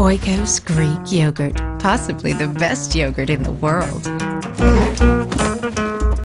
Oikos Greek yogurt, possibly the best yogurt in the world.